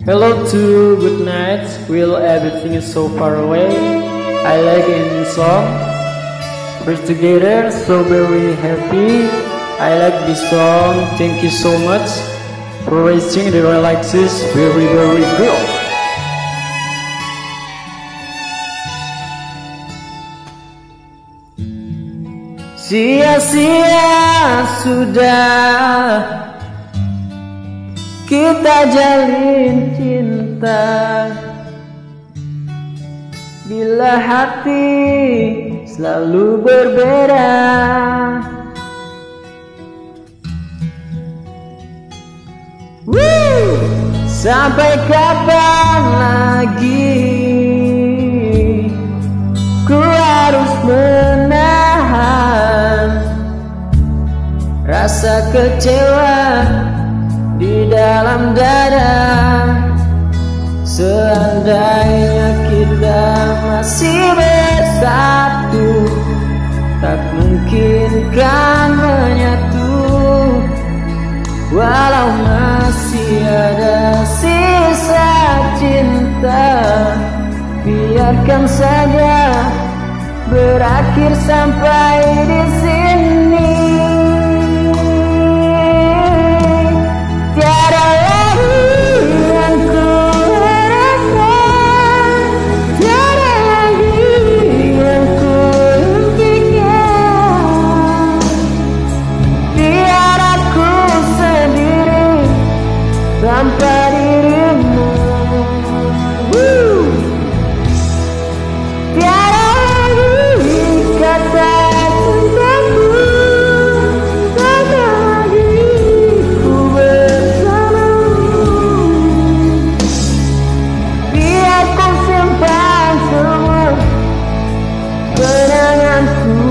Hello to good night. Will everything is so far away? I like in song. We're together, so very happy. I like this song. Thank you so much for raising the like this. Very good. Sia-sia sudah kita jalin cinta, bila hati selalu berbeda. Sampai kapan lagi ku harus menahan rasa kecewa di dalam dada. Seandainya kita masih bersatu, tak mungkin kan menyatu. Walau masih ada sisa cinta, biarkan saja berakhir sampai di sini. Tiada lagi yang ku harapkan, tiada lagi yang ku impikan. Biar aku sendiri tanpa dirimu. Tiada lagi kata cintaku, tiada lagi ku bersamamu. Biar ku simpan semua kenanganku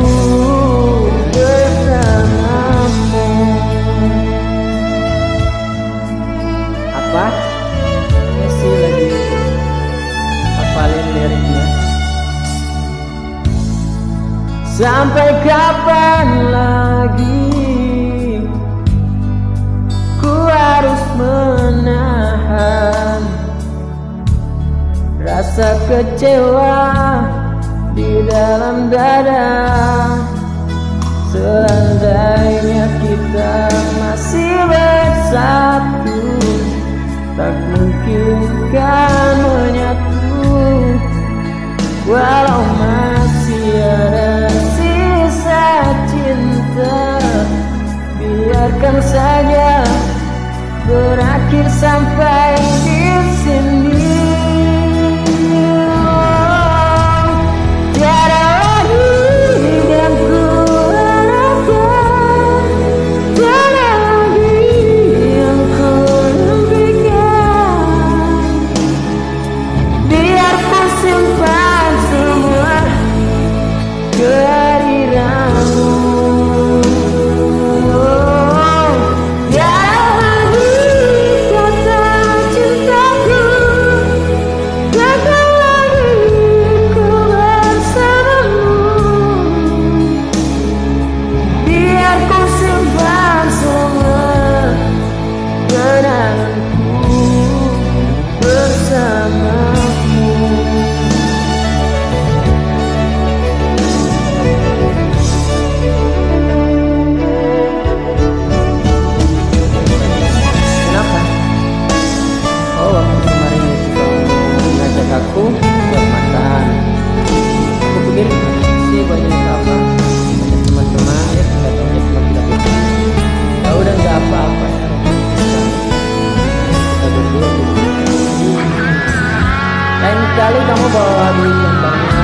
bersamamu. Apa? Masih lagi hafalin liriknya. Sampai kapan lagi ku harus menahan rasa kecewa di dalam dada. Seandainya kita masih bersatu, tak mungkin kan menyatu. Walau masih ada sisa cinta, biarkan saja berakhir sampai di sini. Tiada lagi yang ku harapkan, tiada lagi yang ku impikan. Biar ku simpan semua kehadiranmu. Tiada lagi kata cintaku, tiada lagi ku bersamamu. Biar ku simpan semua kenanganku bersamamu. Kenapa? Oh, waktu kemarin itu ngajak aku buat makan. Aku pikir sih banyak apa, banyak teman-teman ya, katanya cuma kita berdua. Ya udah nggak apa-apa ya. Kita berdua. Lain kali kamu bawa duit yang banyak.